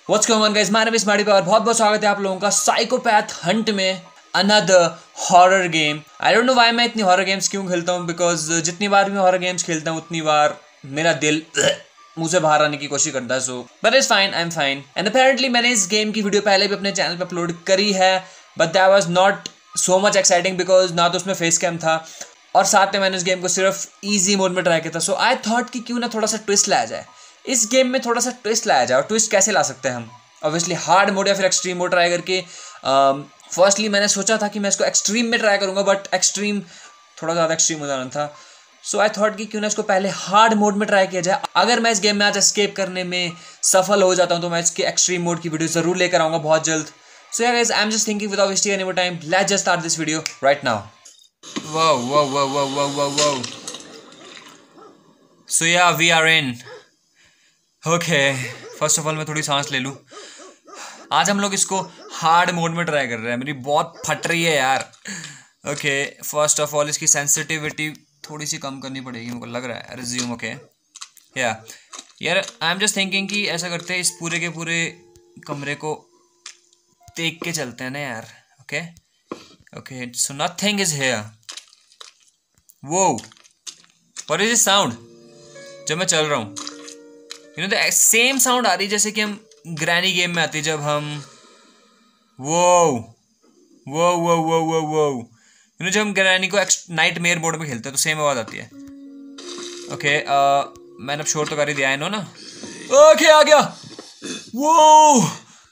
What's going on guys, my name is Smarty और बहुत बहुत स्वागत है आप लोगों का साइकोपैथ हंट में another horror game. I don't know why मैं इतनी हॉरर गेम्स क्यों खेलता हूँ, बिकॉज जितनी बार भी मैं हॉरर गेम्स खेलता हूँ उतनी बार मेरा दिल मुंह से बाहर आने की कोशिश करता है। So but it's fine, I am fine. And apparently मैंने इस गेम की वीडियो पहले भी अपने चैनल पर अपलोड करी है, but that was not so much exciting because ना तो उसमें फेस कैम था और साथ में मैंने उस गेम को सिर्फ ईजी मोड में ट्राई किया था। सो आई थॉट कि क्यों ना थोड़ा सा ट्विस्ट लाया जाए, इस गेम में थोड़ा सा ट्विस्ट लाया जाए। और ट्विस्ट कैसे ला सकते हैं हम? ऑब्वियसली हार्ड मोड या फिर एक्सट्रीम मोड ट्राई करके। फर्स्टली मैंने सोचा था कि मैं इसको एक्सट्रीम में ट्राई करूंगा, बट एक्सट्रीम थोड़ा ज़्यादा एक्सट्रीम हो जाना था। सो आई थॉट कि क्यों ना इसको पहले हार्ड मोड में ट्राई किया जाए। अगर मैं इस गेम में आज एस्केप करने में सफल हो जाता हूँ तो मैं इसके एक्सट्रीम मोड की वीडियो ज़रूर लेकर आऊँगा बहुत जल्द। सो यार guys, I am just thinking without wasting any more time, let's just start this video right now. Whoa, whoa, whoa, whoa, whoa, whoa, whoa. So yeah, we are in. Okay, first of all मैं थोड़ी सांस ले लूँ। आज हम लोग इसको hard mode में ट्राई कर रहे हैं। मेरी बहुत फट रही है यार। ओके, फर्स्ट ऑफ ऑल इसकी सेंसिटिविटी थोड़ी सी कम करनी पड़ेगी, मुझको लग रहा है। रिज्यूम ओके यार आई एम जस्ट थिंकिंग कि ऐसा करते हैं, इस पूरे के पूरे कमरे को देख के चलते हैं ना यार। Okay okay, so nothing is here. वो व्हाट इज दिस साउंड? जब मैं चल रहा हूँ you know the same sound आ रही जैसे कि हम ग्रैनी गेम में आती जब हम वो वो वो वो वो वो यू नो जब हम ग्रैनी को नाइट मेयर मोड में खेलते हैं तो सेम आवाज़ आती है। ओके मैंने अब शोर तो कर ही दिया है नो ना। ओके आ गया वो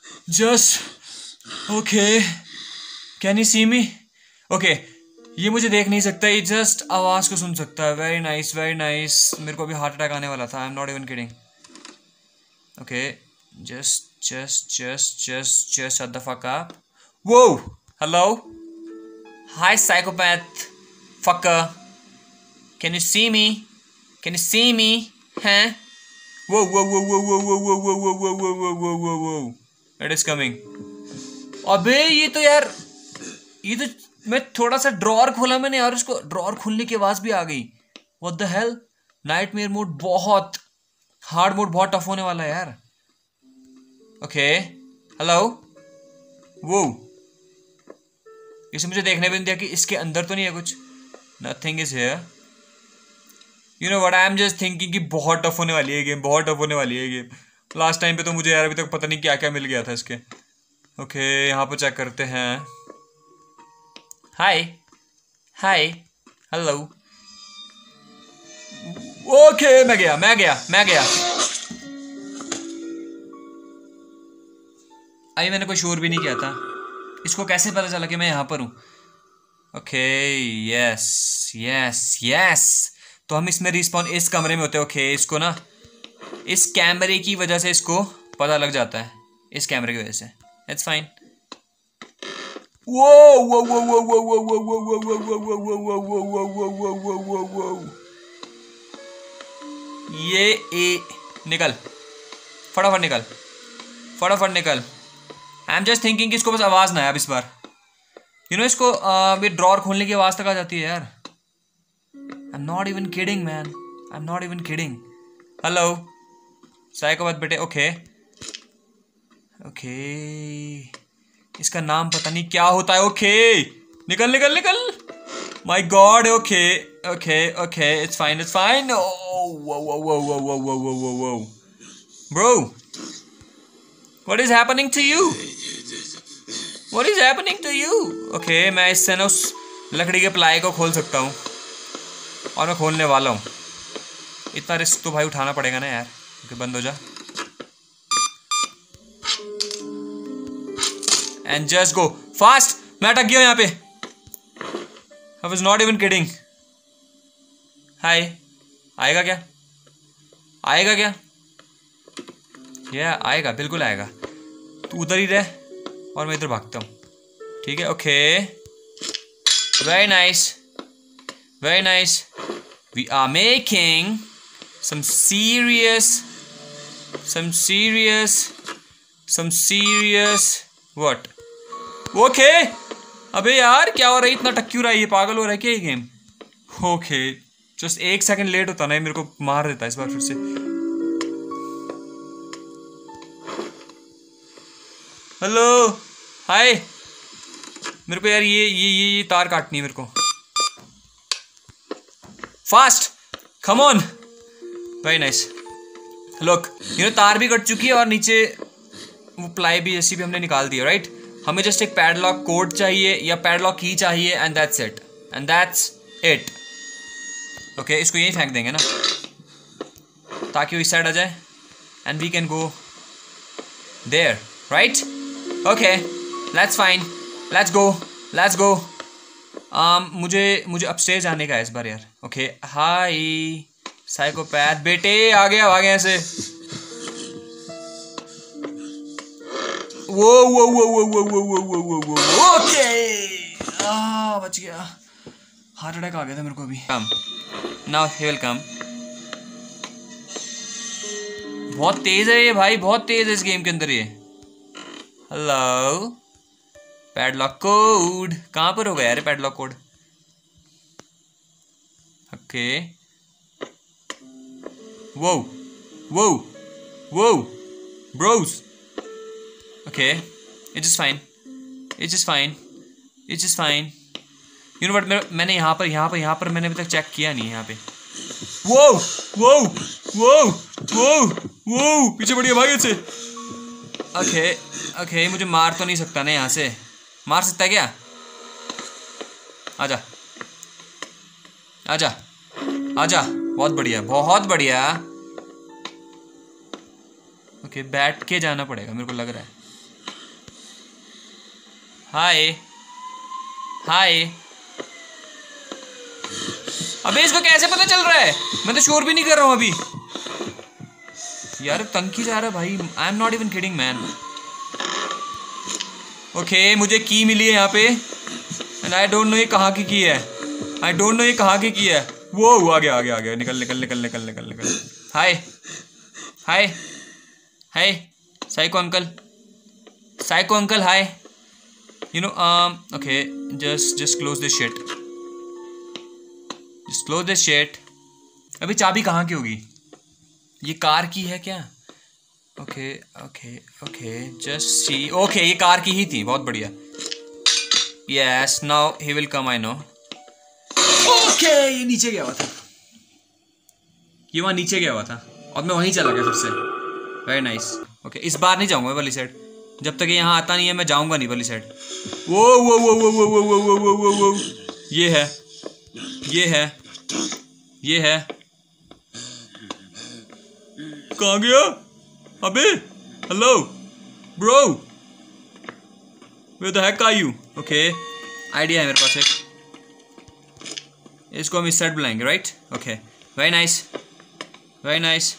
just okay, can you see me? Okay ये मुझे देख नहीं सकता, ये जस्ट आवाज़ को सुन सकता है। Very nice very nice. मेरे को अभी हार्ट अटैक आने वाला था, I am not even kidding. Okay just shut the fuck up. Whoa, hello, hi psychopath fucker, can you see me? Huh? Whoa whoa whoa whoa whoa whoa whoa whoa whoa whoa whoa whoa whoa whoa, it is coming. अबे ये तो मैं थोड़ा सा drawer खोला मैंने यार, उसको ड्रॉअर खुलने की आवाज भी आ गई। What the hell? Nightmare mode बहुत हार्ड मोड बहुत टफ होने वाला है यार। ओके हेलो वो इसे मुझे देखने भी नहीं दिया कि इसके अंदर तो नहीं है कुछ। Nothing is here. You know what, I am just thinking कि बहुत टफ होने वाली है गेम, बहुत टफ होने वाली है गेम। लास्ट टाइम पे तो मुझे यार अभी तक पता नहीं क्या क्या मिल गया था इसके। ओके यहाँ पर चेक करते हैं। हाय हाय हेलो। ओके मैं गया। अभी मैंने कोई शोर भी नहीं किया था, इसको कैसे पता चला कि मैं यहाँ पर हूँ? ओके यस तो हम इसमें रिस्पॉन इस कमरे में होते हैं। ओके इसको ना इस कैमरे की वजह से इसको पता लग जाता है, इस कैमरे की वजह से। It's fine. ये निकल, फटाफट निकल। आई एम जस्ट थिंकिंग कि इसको बस आवाज़ ना है अब इस बार। यू नो इसको ये ड्रॉअर खोलने की आवाज़ तक आ जाती है यार। I am not even kidding man, I am not even kidding. Hello psychopath बेटे। ओके इसका नाम पता नहीं क्या होता है। ओके निकल my god. Okay it's fine bro, What is happening to you? Okay, मैं इससे ना उस लकड़ी के प्लाई को खोल सकता हूँ और मैं खोलने वाला हूँ। इतना रिस्क तो भाई उठाना पड़ेगा ना यार। ओके बंद हो जा एंड जस्ट गो फास्ट। मैं अटक गया यहाँ पे। I was not even kidding. हाय आएगा क्या? आएगा, बिल्कुल आएगा। तू उधर ही रह और मैं इधर भागता हूँ, ठीक है? Okay very nice. We are making some serious what? Okay अबे यार क्या हो रहा है? इतना टक क्यों रहा है? ये पागल हो रहा है क्या ये गेम? ओके जस्ट एक सेकंड लेट होता ना, मेरे को मार देता है इस बार फिर से। Hello hi. मेरे को यार ये तार काटनी है मेरे को। Fast come on. Very nice. Look you know तार भी कट चुकी है और नीचे वो प्लाई भी जैसी भी हमने निकाल दी है राइट। हमें जस्ट एक पैडलॉक कोड चाहिए या पैडलॉक की चाहिए and that's it and that's it. Okay इसको यहीं फेंक देंगे ना ताकि वो इस साइड आ जाए and we can go there right. Okay let's fine let's go. मुझे अपस्टेज आने का है इस बार यार। ओके हाय साइकोपैथ बेटे आ गया ऐसे। वो ओके बच गया। हार्ट अटैक आ गया था मेरे को अभी। Come now he will come. बहुत तेज है ये भाई, बहुत तेज है इस गेम के अंदर ये। हेलो पैडलॉक कोड कहाँ पर होगा यार पैडलॉक कोड। ओके वो bros. Okay it's just fine you know but मैंने यहाँ पर मैंने अभी तक चेक किया नहीं है यहाँ पे। वो पीछे बढ़िया भाई से। ओके मुझे मार तो नहीं सकता ना यहाँ से। मार सकता है क्या? आजा बहुत बढ़िया। ओके बैठ के जाना पड़ेगा मेरे को लग रहा है। हाय अबे इसको कैसे पता चल रहा है? मैं तो शोर भी नहीं कर रहा हूँ अभी यार। तंग की जा रहा है भाई। I am not even kidding man. Okay मुझे की मिली है यहाँ पे एंड आई डोंट नो ये कहाँ की है। वो आ गया। निकल। Hi psycho uncle hi. You know okay just close this shit. अभी चाबी कहाँ की होगी? ये कार की है क्या? Okay just see. ओके ये कार की ही थी। बहुत बढ़िया। Yes now he will come I know. Okay ये नीचे गया हुआ था। ये वहाँ नीचे गया हुआ था और मैं वहीं चला गया फिर से। Very nice. ओके इस बार नहीं जाऊँगा वाली साइड। जब तक ये यहाँ आता नहीं है मैं जाऊँगा नहीं वाली साइड। वो ये है। कहाँ गया? अबे hello bro where the heck are you? Okay idea है मेरे पास एक। इसको हम इस साइड बुलाएंगे right. Okay very nice.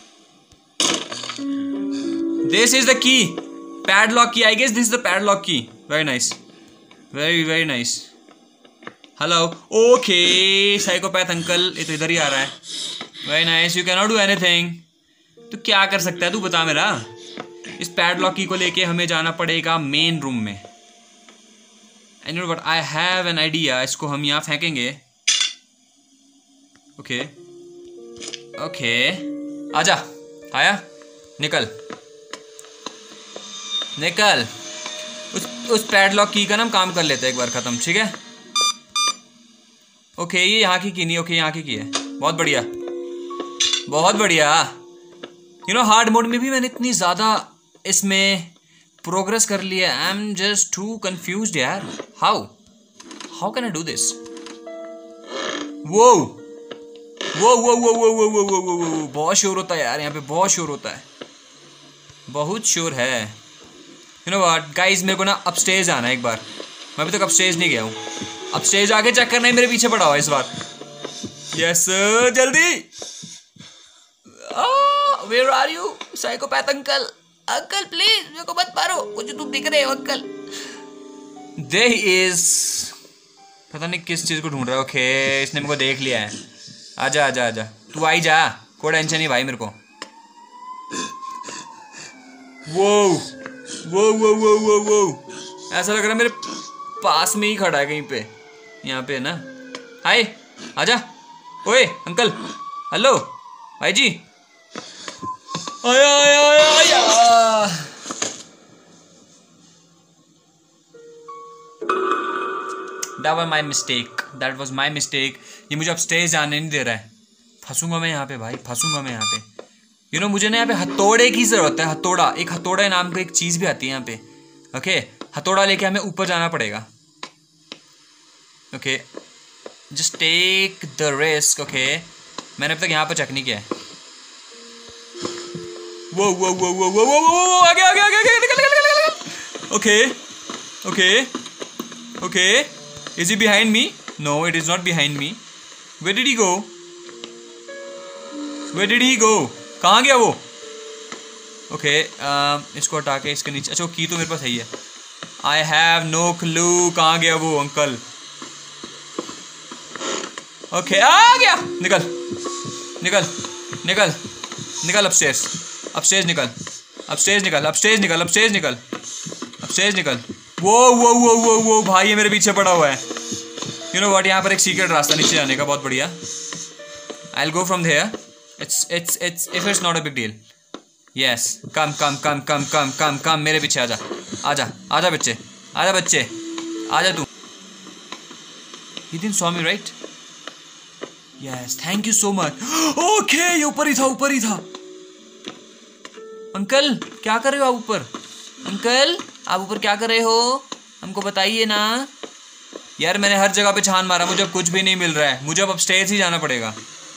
This is the key padlock key I guess. This is the padlock key. Very nice. Hello okay psychopath uncle ये तो इधर ही आ रहा है। Very nice. You can not do anything. तो क्या कर सकता है तू बता मेरा। इस पैडलॉक की को लेके हमें जाना पड़ेगा मेन रूम में। And you know what I have an idea. इसको हम यहाँ फेंकेंगे। ओके आजा आया निकल। उस पैडलॉक की का नाम काम कर लेते हैं एक बार खत्म। ठीक है ओके ये यहाँ की नहीं। ओके यहाँ की है। बहुत बढ़िया। यू नो हार्ड मोड में भी मैंने इतनी ज़्यादा इसमें प्रोग्रेस कर लिया। I am just too confused यार। How can I do this? वो बहुत शोर होता है यार यहाँ पे। बहुत शोर होता है। बहुत शोर है। यू नो व्हाट गाइस मेरे को ना अपस्टेज आना है एक बार। मैं अभी तक अपस्टेज नहीं गया हूँ। अपस्टेज आके चेक करना है। मेरे पीछे पड़ा हुआ इस बार। यस जल्दी। Where are you psychopath uncle please मेरे को मत मारो। कुछ तुम दिख रहे हो अंकल। देयर इज पता नहीं किस चीज को ढूंढ रहा है। ओके इसने मेरे को देख लिया है। आजा तू आई जा। कोई टेंशन नहीं भाई मेरे को। वो ऐसा लग रहा है मेरे पास में ही खड़ा है कहीं पे। यहाँ पे है ना। हाय आजा। ओए अंकल हेलो भाई जी। आया दैट वाज माई मिस्टेक। ये मुझे अब स्टेज जाने नहीं दे रहा है। फंसूंगा मैं यहाँ पे भाई, फंसूंगा मैं यहाँ पे। मुझे ना यहाँ पे हथौड़े की जरूरत है। हथौड़ा, एक हथौड़ा नाम का एक चीज भी आती है यहाँ पे। ओके, हथौड़ा लेके हमें ऊपर जाना पड़ेगा। Okay, just take the risk. Okay, मैंने अब तक यहाँ पर चेक नहीं किया है। वो आगे आगे आगे आगे, निकल। Okay, is he behind me? No, it is not behind me. Where did he go? कहाँ गया वो? ओके, इसको हटा के इसके नीचे। अच्छा, की तो मेरे पास है ही है। आई हैव नो क्लू कहाँ गया वो अंकल। ओके, आ गया। निकल अपस्टेयर्स निकल। वो भाई, ये मेरे पीछे पड़ा हुआ है। यू नो व्हाट, यहाँ पर एक सीक्रेट रास्ता नीचे जाने का, बहुत बढ़िया। I will go from there. It's not a big deal. Yes, come मेरे पीछे आजा बच्चे, आजा तू। He didn't saw me, right? Yes, thank you so much. Okay, ये ऊपर ही था। अंकल, क्या कर रहे हो आप ऊपर? अंकल, आप ऊपर क्या कर रहे हो? हमको बताइए ना। यार, मैंने हर जगह पे छान मारा, मुझे अब कुछ भी नहीं मिल रहा है। मुझे अब अपस्टेयर्स ही जाना पड़ेगा।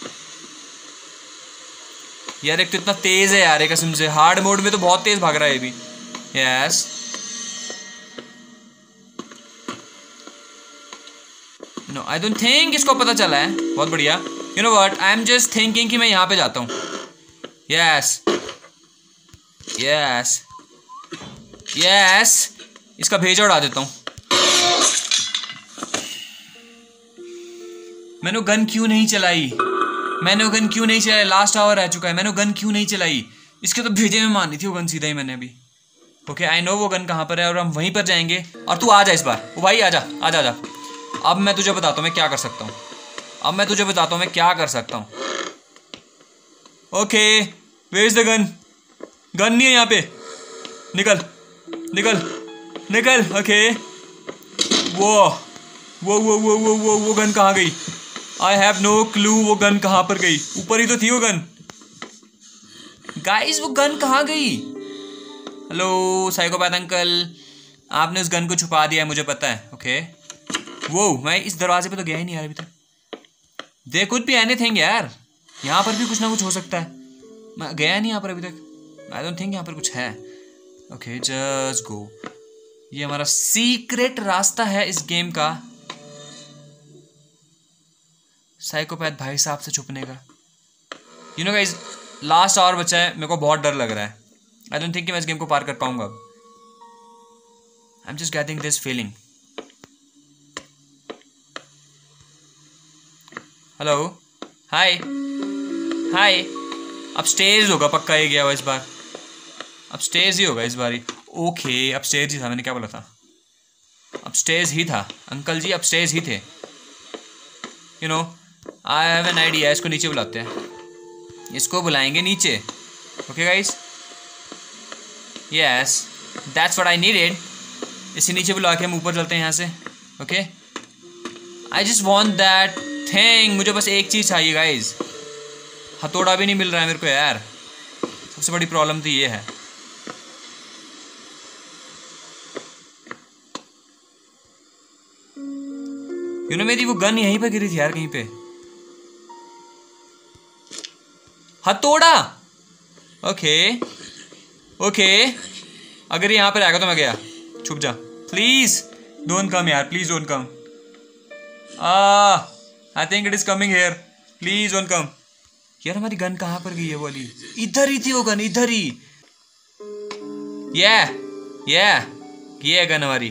यार, एक तो इतना तेज है यार, कसम से। हार्ड मोड में तो बहुत तेज भाग रहा है ये भी। Yes, no, I don't think इसको पता चला है। बहुत बढ़िया। You know what, I am just thinking कि मैं यहाँ पे जाता हूँ। यस, इसका भेजा उड़ा देता हूँ। मैंने गन क्यों नहीं चलाई? लास्ट आवर रह चुका है। मैंने गन क्यों नहीं चलाई? इसके तो भेजे में मारनी थी वो गन सीधा ही मैंने अभी। ओके, आई नो वो गन कहाँ पर है और हम वहीं पर जाएंगे। और तू आ जा इस बार। ओ भाई, आजा। अब मैं तुझे बताता हूँ मैं क्या कर सकता हूँ। Okay, where is the gun? Gun नहीं है यहाँ पे। निकल। ओके, वो गन कहाँ गई? आई हैव नो क्लू वो गन कहाँ पर गई। ऊपर ही तो थी वो गन। गाइस, वो गन कहाँ गई? हेलो साइकोपैथ अंकल, आपने उस गन को छुपा दिया है, मुझे पता है। ओके, मैं इस दरवाजे पे तो गया ही नहीं यार अभी तक। देयर कुड बी एनीथिंग यार, यहाँ पर भी कुछ ना कुछ हो सकता है। मैं गया नहीं यहाँ पर अभी तक। आई डोंट थिंक यहाँ पर कुछ है। Okay, just go. ये हमारा सीक्रेट रास्ता है इस गेम का, साइकोपैथ भाई साहब से छुपने का। You know guys, last hour बचा है। मेरे को बहुत डर लग रहा है। आई डोंट थिंक कि मैं इस गेम को पार कर पाऊंगा अब। I am just getting this feeling. Hello, hi. Upstairs होगा पक्का, ये गया हुआ इस बार। अपस्टेयर्स ही होगा इस बार ही। ओके, अपस्टेयर्स ही था। मैंने क्या बोला था? अपस्टेयर्स ही था अंकल जी, अपस्टेयर्स ही थे। You know, I have an idea. इसको नीचे बुलाते हैं, इसको बुलाएंगे नीचे। Okay guys, yes, that's what I needed. इसे नीचे बुला के हम ऊपर चलते हैं यहाँ से। Okay, I just want that thing. मुझे बस एक चीज़ चाहिए गाइज। हथौड़ा भी नहीं मिल रहा है मेरे को यार। सबसे बड़ी प्रॉब्लम तो ये है। यू नो, मेरी वो गन यहीं पे गिरी थी यार, कहीं पे। हथौड़ा। ओके, अगर ये यहाँ पर आएगा तो मैं गया। छुप जा प्लीज, डोंट कम यार, please don't come. I think it is coming here, please don't come. यार, हमारी गन कहाँ पर गई है वाली? इधर ही थी वो गन, इधर ही। ये गन हमारी।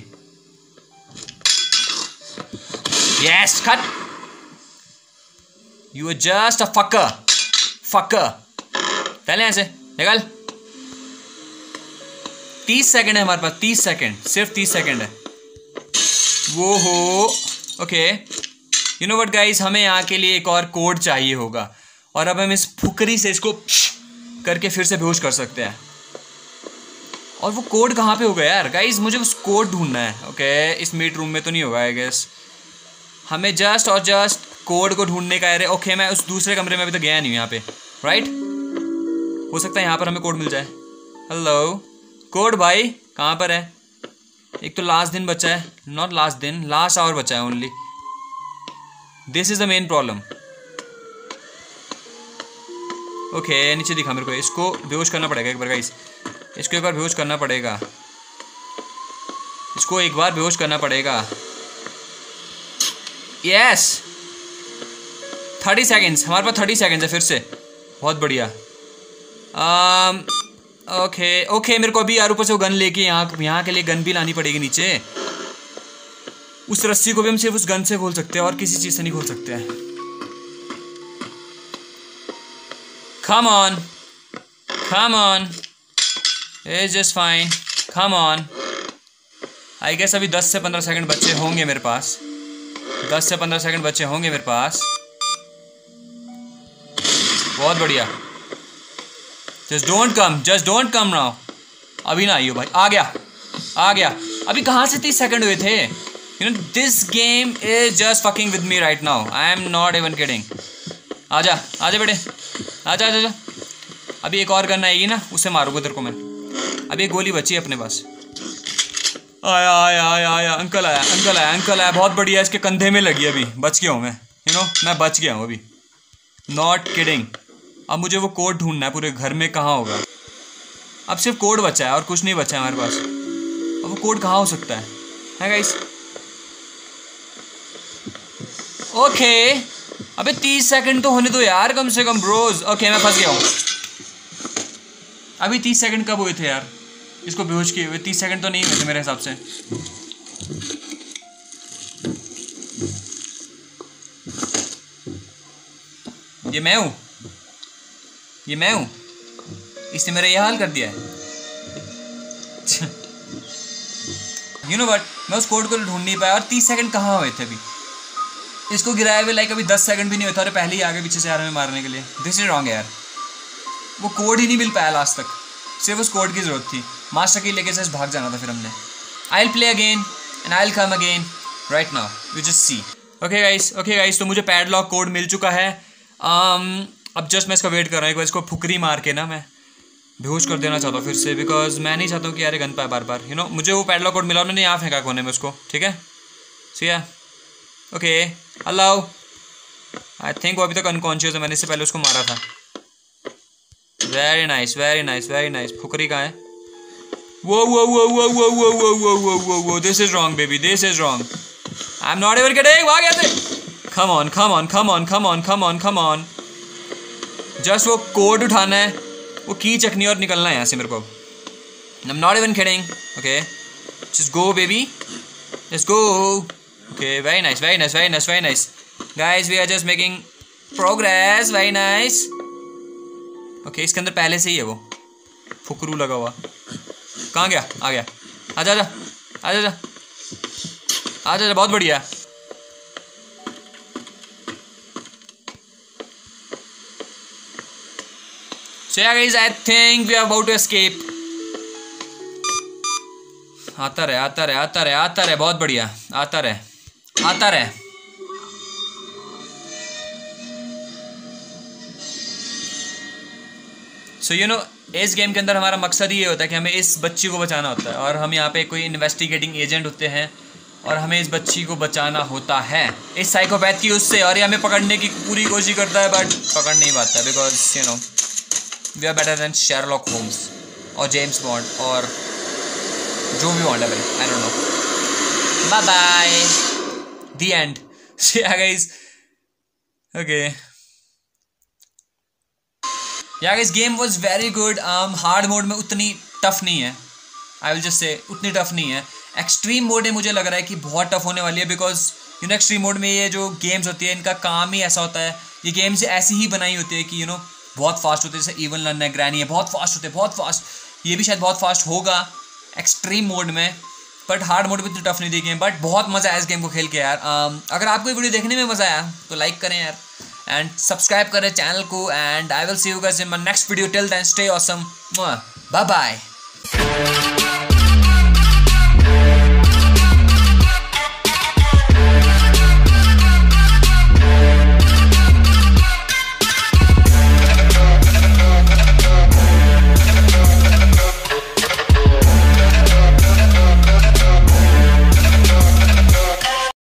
Yes, cut. You are just a fucker. पहले ऐसे निकल। 30 सेकंड है हमारे पास, 30 सेकंड, सिर्फ 30 सेकंड है। वो हो। Okay, you know what guys, हमें यहाँ के लिए एक और कोड चाहिए होगा। और अब हम इस फुकरी से इसको करके फिर से बेहोश कर सकते हैं। और वो कोड कहाँ पे होगा यार गाइस? मुझे उस कोड ढूंढना है। ओके, इस मीट रूम में तो नहीं होगा आई गेस। हमें जस्ट और जस्ट कोड को ढूंढने का है। ओके मैं उस दूसरे कमरे में अभी तो गया नहीं हूँ यहाँ पे, राइट? हो सकता है यहाँ पर हमें कोड मिल जाए। हेलो कोड भाई कहाँ पर है? एक तो लास्ट दिन बचा है, नॉट लास्ट दिन, लास्ट आवर बचा है only. This is the main problem. Okay नीचे दिखा मेरे को, इसको बेहोश करना पड़ेगा एक बार गाइस, इसको एक बार बेहोश करना पड़ेगा, इसको एक बार बेहोश करना पड़ेगा। यस 30 सेकेंड्स, हमारे पास 30 सेकेंड्स है फिर से, बहुत बढ़िया। ओके मेरे को अभी यार ऊपर से वो गन लेके यहाँ के लिए गन भी लानी पड़ेगी नीचे। उस रस्सी को भी हम सिर्फ उस गन से खोल सकते हैं और किसी चीज़ से नहीं खोल सकते हैं। Come on, it's just fine, come on। I guess अभी 10 से 15 सेकंड बच्चे होंगे मेरे पास, 10 से 15 सेकंड बच्चे होंगे मेरे पास। बहुत बढ़िया। Just don't come now. अभी ना आइयो भाई, आ गया। अभी कहाँ से 30 सेकंड हुए थे? You know this game is just fucking with me right now, I am not even kidding. आजा बेटे, आजा। अभी एक और गन आएगी ना, उससे मारूंगा तेरे को मैं। अभी एक गोली बची है अपने पास। आया अंकल आया। बहुत बढ़िया, इसके कंधे में लगी। अभी बच गया हूँ मैं, मैं बच गया हूँ अभी, नॉट किडिंग। अब मुझे वो कोड ढूंढना है पूरे घर में, कहाँ होगा? अब सिर्फ कोड बचा है और कुछ नहीं बचा है हमारे पास। अब वो कोड कहाँ हो सकता है गाइस? ओके अबे 30 सेकंड तो होने दो यार कम से कम ब्रोज। ओके मैं फंस गया हूँ। अभी 30 सेकंड कब हुए थे यार इसको बेहोश किए हुए? 30 सेकंड तो नहीं हुए थे मेरे हिसाब से। ये मैं हूँ, इसने मेरा ये हाल कर दिया है। यू नो बट मैं उस कोड को ढूंढ नहीं पाया। और 30 सेकंड कहाँ हुए थे अभी? इसको गिराए हुए लाइक अभी 10 सेकंड भी नहीं हुए थे और पहले ही आगे पीछे से आ रहे हैं मारने के लिए। दिस इज रॉन्ग यार। वो कोड ही नहीं मिल पाया लास्ट तक, सिर्फ उस कोड की जरूरत थी। मास्टर की लेके से भाग जाना था फिर हमने। I will play again and I will come again right now, you just see. Okay guys तो मुझे पैडलॉक कोड मिल चुका है। अब जस्ट मैं इसका वेट कर रहा हूँ। एक बार इसको फुकरी मार के ना मैं बेहोश कर देना चाहता हूँ फिर से, बिकॉज मैं नहीं चाहता हूँ कि यार गन पाए बार मुझे वो पैडलॉक कोड मिला और मैंने यहाँ फेंका कोने में उसको, ठीक है? सी या ओके अलाउ। आई थिंक वो अभी तक अनकॉन्शियस है, मैंने इससे पहले उसको मारा था। Very nice. फुकरी कहाँ है? वो this is wrong baby, this is wrong. I am not ever kidding. भाग यहाँ से। Come on. जस्ट वो कोड उठाना है, वो की चकनी और निकलना है यहाँ से मेरे को। I am not even kidding. Okay just go baby, just go. Okay, very nice. Guys, we are just making progress. Very nice. Okay, इसके अंदर पहले से ही है वो फुकरू लगा हुआ। कहाँ गया? आ गया। आजा। बहुत बढ़िया। So yeah guys, I think we are about to escape. आता रहे। बहुत बढ़िया, आता रहे। सो यू नो इस गेम के अंदर हमारा मकसद ही ये होता है कि हमें इस बच्ची को बचाना होता है। और हम यहाँ पे कोई इन्वेस्टिगेटिंग एजेंट होते हैं और हमें इस बच्ची को बचाना होता है इस साइकोपैथ की उससे। और ये हमें पकड़ने की पूरी कोशिश करता है बट पकड़ नहीं पाता, because you know we are better than Sherlock Holmes और जेम्स बॉन्ड और जो भी बॉन्ड है। I don't know. By the end. Guys okay guys game was very good. Hard mode में उतनी टफ नहीं है, आई विल जस्ट से उतनी टफ नहीं है। एक्सट्रीम मोड में मुझे लग रहा है कि बहुत टफ होने वाली है, because you know extreme mode में ये जो गेम्स होती है इनका काम ही ऐसा होता है। ये गेम्स ऐसी ही बनाई होती है कि यू नो बहुत फास्ट होते हैं। जैसे इवन लर्न है, ग्रैनी है, बहुत फास्ट होते हैं, बहुत फास्ट। ये भी शायद बहुत फास्ट होगा एक्सट्रीम मोड में, बट हार्ड मोड में इतनी टफ नहीं दी गेम। बट बहुत मज़ा आया इस गेम को खेल के यार। अगर आपको ये वीडियो देखने में मज़ा आया तो लाइक करें यार एंड सब्सक्राइब करें चैनल को। And I will see you guys in my next video. Till then stay awesome, bye bye.